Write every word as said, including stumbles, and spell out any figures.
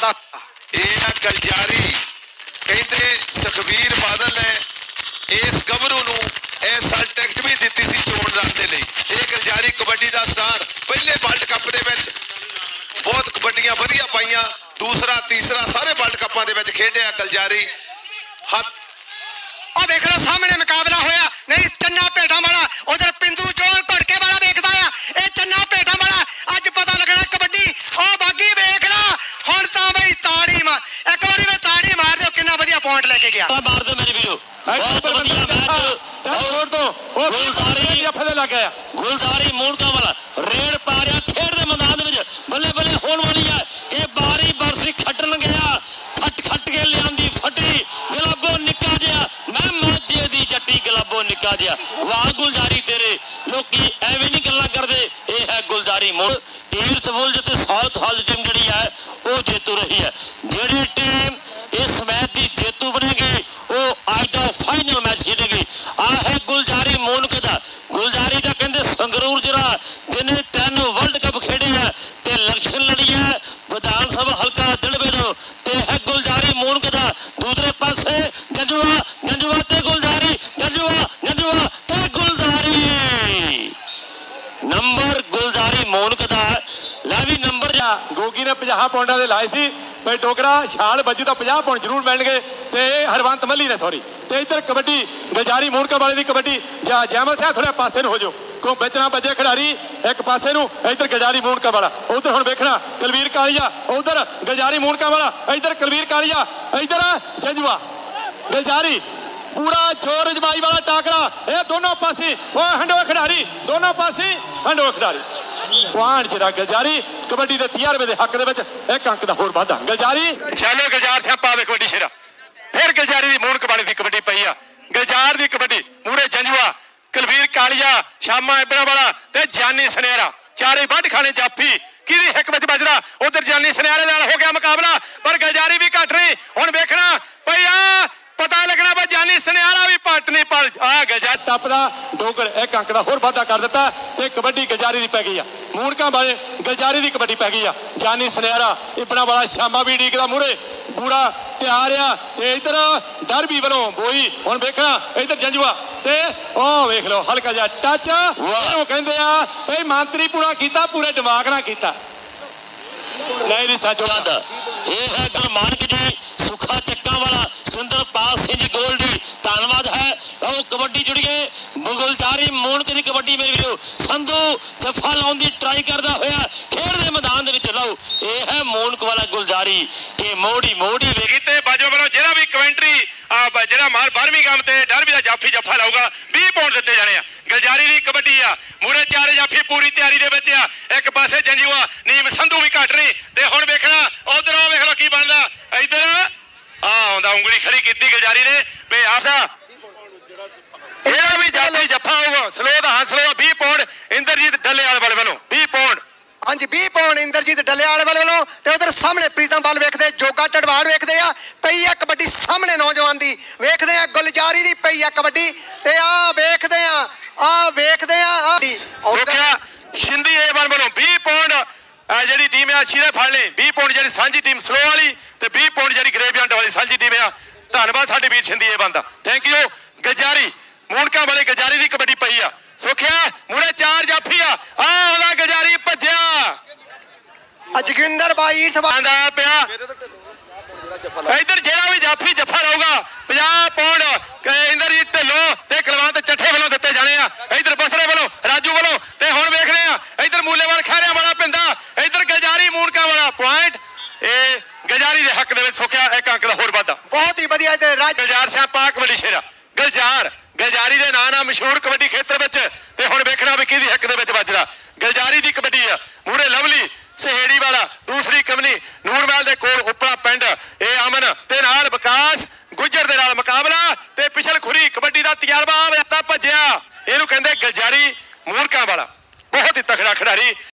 दा गलजारी कहते सुखबीर बादल ने इस गबरू नूं इस साल टिकट भी दी सी चोण लड़न दे लई। ये गलजारी कबड्डी का स्टार पहले वर्ल्ड कप दे विच बहुत कबड्डियां वधिया पाईयां, दूसरा तीसरा सारे वर्ल्ड कपां दे विच खेडिया गलजारी। हथ और देख लो सामने मुकाबला होया नहीं चन्ना भेटा वाला उधर पिंदू जोन घुड़के वाला देखदा आ ये चन्ना भेटा वाला अज पता लगना कबड्डी ओ बागी वेख ला हुण तां बई ताड़ी मार एक बारी वे ताड़ी मार दो कितना वधिया पॉइंट लेके गया मार दो मेरे वीरो बहुत वधिया मैच और तो ओ गुलजारी फले लग गया गुलजारी मूणका वाला रेड पा रहा खेड दे मैदान दे विच बल्ले बल्ले होण वाली है कि बारी बरसी खटन गया खट खट के लियांदी फटी गलाबो निक्का जिहा मैं माजे दी जट्टी गलाबो निक्का जिहा वाह गुलजारी तेरे लोकी एवें नहीं गल्लां करदे ये है गुलजारी मूण ईर्थ बुल जिते साउथ हॉल टीम जिहड़ी है वो जेतू रही है जिहड़ी टीम इस मैच की जेतू बनेगी वो आज का फाइनल मैच खेलेगी। आ है गुलजारी मूनके दा गुलजारी का कहते संगरूर जिला जिन्हें तीन वर्ल्ड कप खेड़े है ते इलेक्शन लड़ी है विधान सभा हल्का दिलबे दो ते है गुलजारी मूनके दा दूसरे पासे जंजुआ जंजुआ ते गुलजारी जंजुआ जंजुआ ते गुलजारी नंबर गुलजारी मूनके दा लै भी नंबर जा गोगी ने पचास पौंडा दे लाए सी भाई डोगरा छाल बजी तो पचास पौंड जरूर मिलणगे ते हरवंत मल्ली ने सॉरी ते इधर कबड्डी गलजारी मूणका वाले दी कबड्डी जा जैमल साहब थोड़ा पासे हो जाओ को बचना बजे खिडारी एक पासे नूं इधर गलजारी मूणका वाला उधर हुण वेखना कलवीर कालिया उधर गलजारी मूणका वाला इधर कलवीर कालिया इधर जंजुआ गलजारी पूरा जोर जमाई वाला टाकरा ये दोनों पासे वो हंडो खिडारी दोनों पासे हंडो खिडारी पॉइंट जिहड़ा गलजारी कबड्डी के तियारवें के हक दे एक अंक का होर वाधा गलजारी चलो गलजार सियापा वे कबड्डी शेरा फिर गलजारी की मूणक वाले की कबड्डी पई आ गलजार की कबड्डी मूरे जंजुआ कलवीर कालिया शामा इबरा वाला ते जानी सनेरा चारे वढ खाने जाफी कि हिक विच बजदा उधर जानी सनेरे नाल हो गया मुकाबला पर गलजारी भी घट नहीं हुण वेखना पई आ पता लगना भाई जानी सनियारा भी पट नहीं पर आ गलजार टपदा डोगर एक अंक का होर वाधा कर दिता ते कबड्डी गलजारी की पै गई है मूणका वाले गलजारी की कबड्डी पै गई है जानी सनियारा इबना वाला शामा भी डीकदा मूरे पूरा तैयार आ ते इधर डरबी वालों बोई हुण वेखना इधर जंजुआ ते ओ वेख लो हल्का जिहा टच वो कहंदे आ भाई मंत्री पूरा कीता पूरे दिमाग नाल कीता नहीं नहीं सच ये है गुरमानक जी सुखा चक्का वाला सुंदर पाल सिंह गोल्डी धन्यवाद है और कबड्डी जुड़िए गुलजारी मूणके दी कबड्डी मेरे वीरो संधू जफा लाउण दी ट्राई करदा होया खेड दे मैदान दे विच लाओ ये है मूणक वाला गुलजारी के मोड़ी मोड़ी वेगी ते बाजो वालों जेड़ा भी कमेंटरी आ जेड़ा मार बारहवीं गम ते डरबी दा जाफी जफा लाऊगा बीस पौंड दिते जाने आ गलजारी दी कबड्डी आ मूरे चारे जाफी पूरी तैयारी दे विच आ एक पासे जंजुआ नीम संधू भी घट नहीं ते हुण वेखना उधर आ वेख लो की बनदा इधर आ आंदा उंगली खड़ी कीती गलजारी ने बे आसा जेड़ा भी जाफी जफा होगा स्लो दा हां स्लो बीस पौंड इंद्रजीत डलेवाल वाले वालों बीस पौंड हाँ जी बीस पौंड इंद्रजीत डलेवाल वालों ते उधर सामने प्रीतम बल वेखदे जोगा ढडवाड़ वेखदे आ पई आ कबड्डी सामने नौजवान दी वेखदे आ गुलजारी दी पई आ कबड्डी ते आ वेखदे आ आ वेखदे आ सुखिया शिंदी ए वन वालों बीस पौंड ਜਿਹੜੀ ਟੀਮ ਆ ਸ਼ੀਰੇ ਫੜ ਲੈ बीस ਪੌਂਡ ਜਿਹੜੀ ਸਾਂਝੀ ਟੀਮ ਸਲੋ ਵਾਲੀ ਤੇ बीस ਪੌਂਡ ਜਿਹੜੀ ਗ੍ਰੇਵਯਾਰਡ ਵਾਲੀ ਸਾਂਝੀ ਟੀਮ ਆ ਧੰਨਵਾਦ ਸਾਡੇ ਵੀਰ ਸ਼ਿੰਦੀ ਇਹ ਬੰਦਾ ਥੈਂਕ ਯੂ ਗਲਜਾਰੀ मूणका वाले गलजारी की कबड्डी पई आ सुखिया मूरे चार जाफी आ आ गलजारी भज्या जोगिंदर भाई आंदा पिया इधर जेड़ा भी जाफी जफा रहूगा पचास पौंड इंद्रजीत ढिल्लों ते कुलवंत चट्ठे वालों दिते जाने आ इधर बसरे वालों राजू वालों ते हुण वेख रहे आ इधर मूलेवाल खैरिया वाला पिंदा इधर गलजारी मूणका वाला पॉइंट ए गलजारी दे हक दे विच सुखिया एक अंक दा होर वाधा बहुत ही वधिया ते गलजार सियापा कबड्डी शेरा गलजार गलजारी दे नाम नाल मशहूर कबड्डी खेतर विच ते हुण वेखना भी किहदी हक दे विच वजदा गलजारी दी कबड्डी आ मूरे लवली सहेड़ी वाला दूसरी कमनी नूरमहल दे कोल उपरा